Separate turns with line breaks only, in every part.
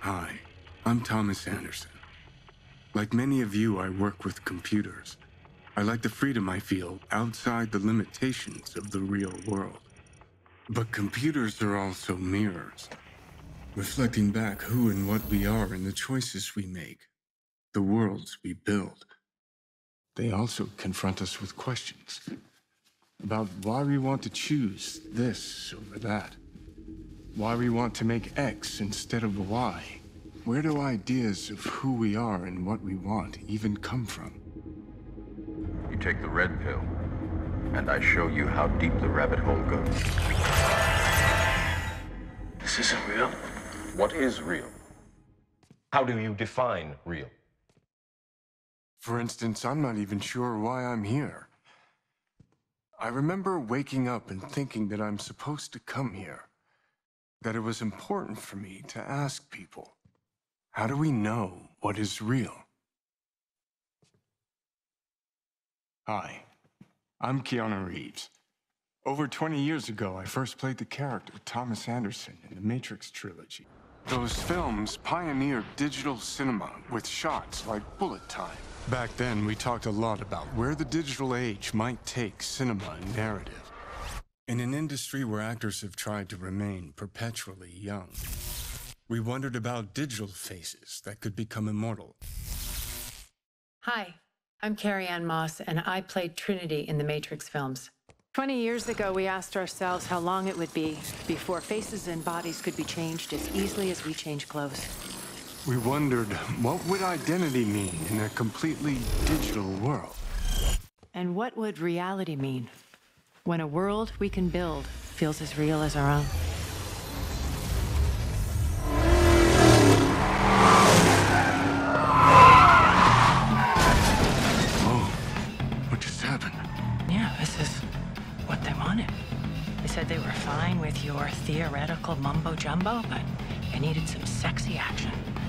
Hi, I'm Thomas Anderson. Like many of you, I work with computers. I like the freedom I feel outside the limitations of the real world. But computers are also mirrors, reflecting back who and what we are and the choices we make, the worlds we build. They also confront us with questions about why we want to choose this over that, why we want to make X instead of Y. Where do ideas of who we are and what we want even come from?
You take the red pill, and I show you how deep the rabbit hole goes.
This isn't real.
What is real? How do you define real?
For instance, I'm not even sure why I'm here. I remember waking up and thinking that I'm supposed to come here, that it was important for me to ask people, how do we know what is real? Hi, I'm Keanu Reeves. Over 20 years ago, I first played the character Thomas Anderson in the Matrix trilogy. Those films pioneered digital cinema with shots like bullet time. Back then, we talked a lot about where the digital age might take cinema and narrative. In an industry where actors have tried to remain perpetually young, we wondered about digital faces that could become immortal.
Hi, I'm Carrie Ann Moss, and I played Trinity in the Matrix films.
20 years ago, we asked ourselves how long it would be before faces and bodies could be changed as easily as we change clothes.
We wondered, what would identity mean in a completely digital world?
And what would reality mean when a world we can build feels as real as our own?
What just happened?
Yeah, this is what they wanted. They said they were fine with your theoretical mumbo-jumbo, but they needed some sexy action.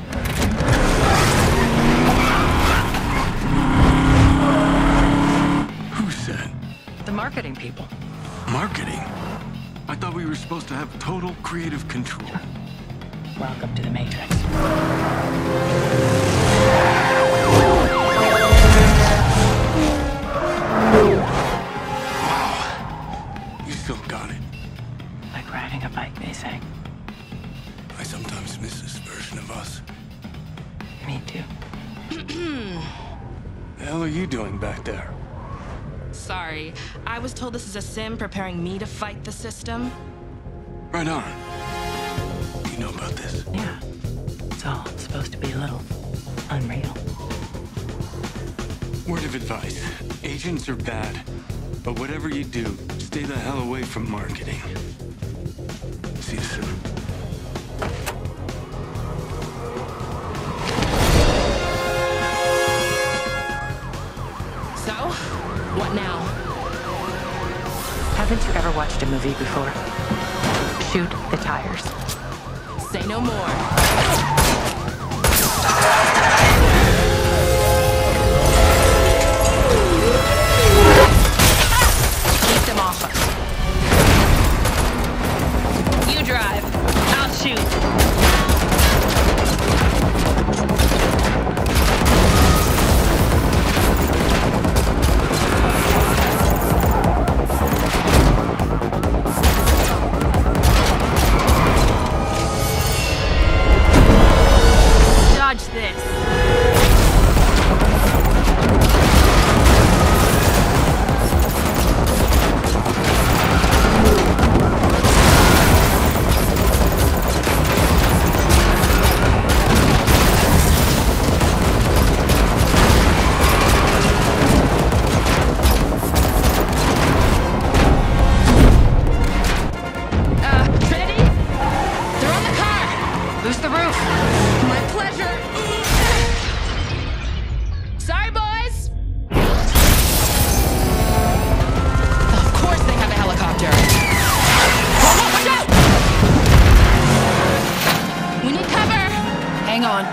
Who said?
The marketing people.
Marketing? I thought we were supposed to have total creative control.
Welcome to the Matrix.
You still got it.
Like riding a bike, they say.
I sometimes miss this version of us.
Me too.
The hell are you doing back there?
Sorry, I was told this is a sim preparing me to fight the system.
Right on. You know about this?
Yeah. It's all supposed to be a little unreal.
Word of advice. Agents are bad. But whatever you do, stay the hell away from marketing. See you soon.
So, what now?
Haven't you ever watched a movie before? Shoot the tires.
Say no more. Keep them off us. You drive. I'll shoot. Dodge this. Trinity? They're on the car!
Who's the roof?
My pleasure! Sorry, boys! Of course they have a helicopter! Whoa, watch out! We need cover!
Hang on.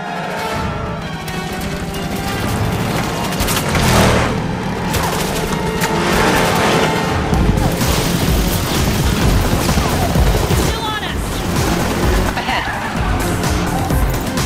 Still on us!
Up ahead.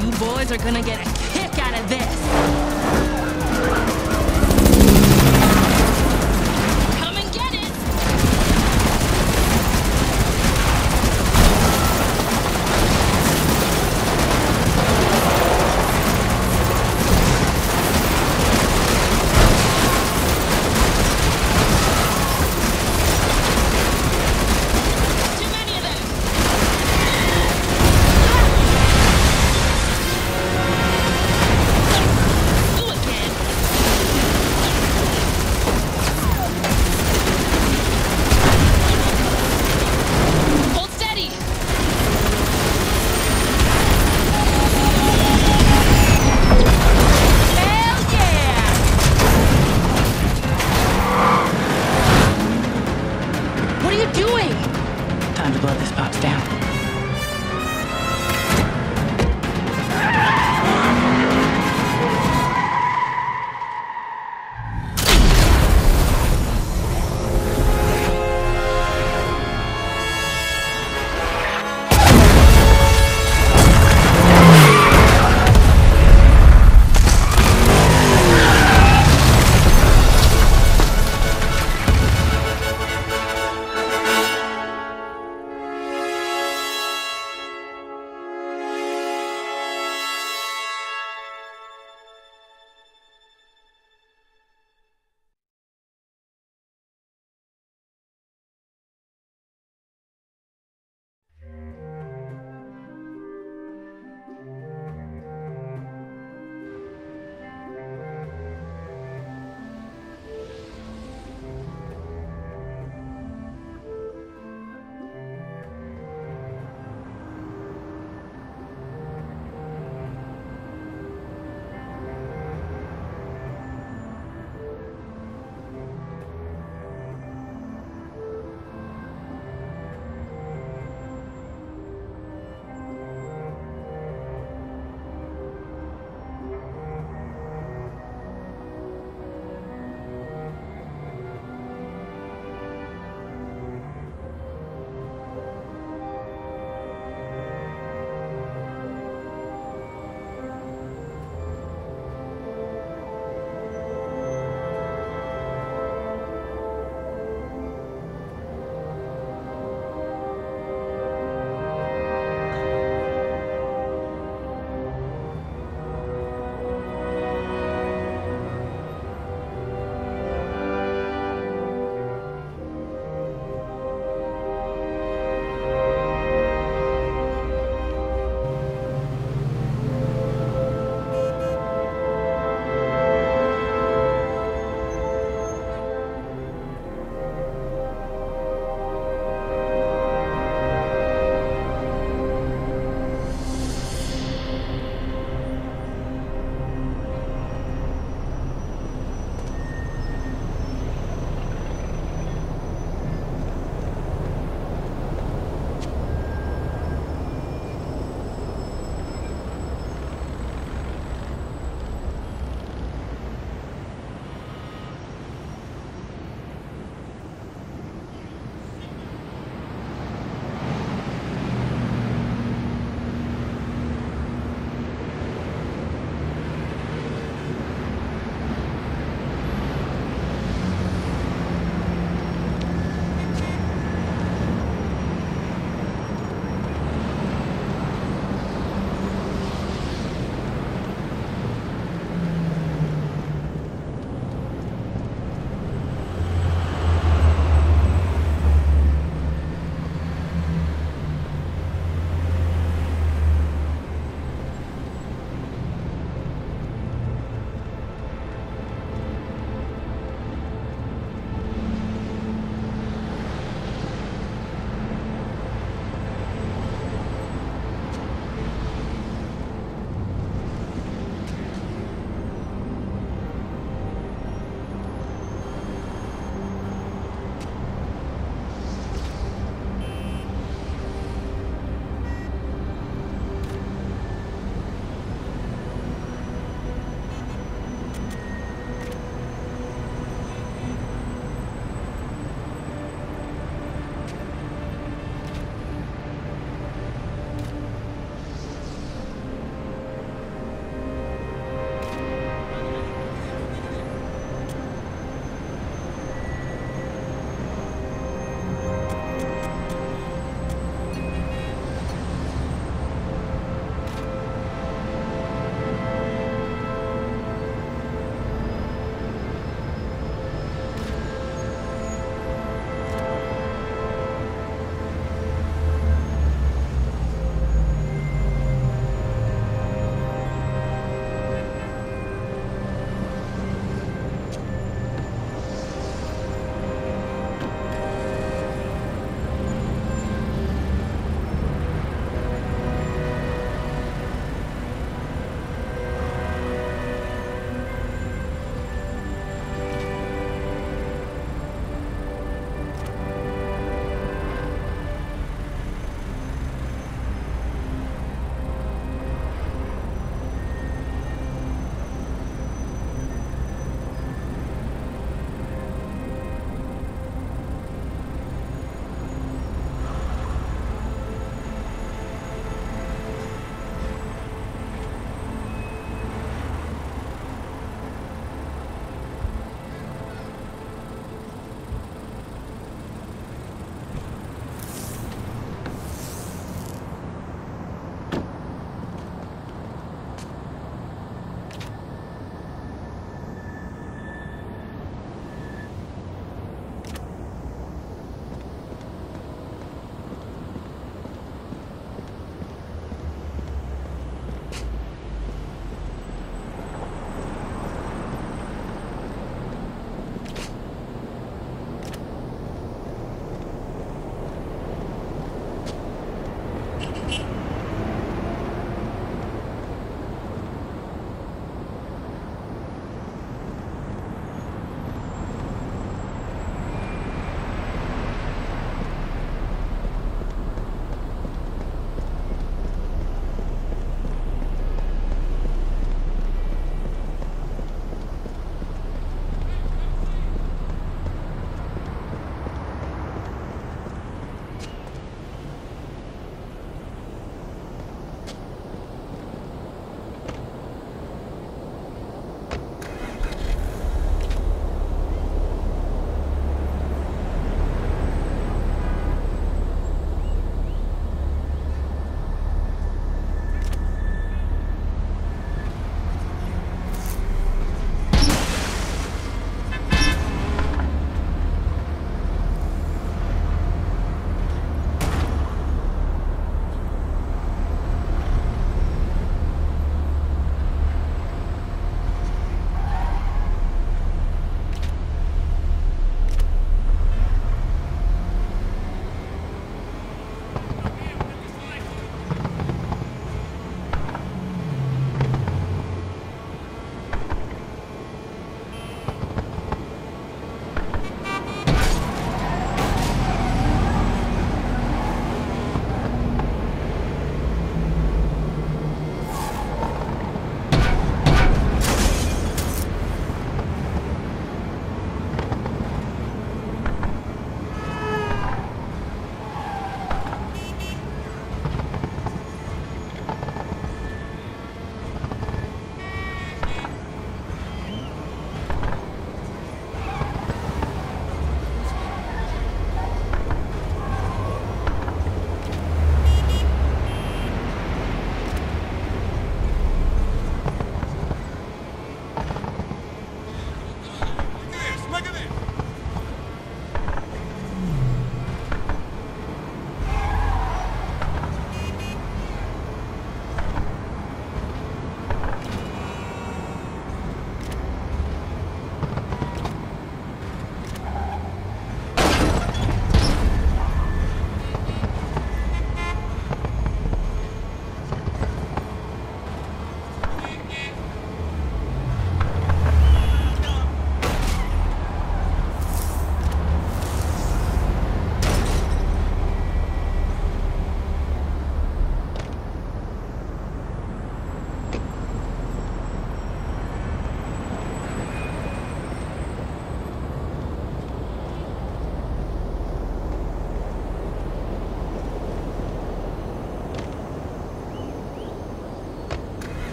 You boys are gonna get a kick out of this.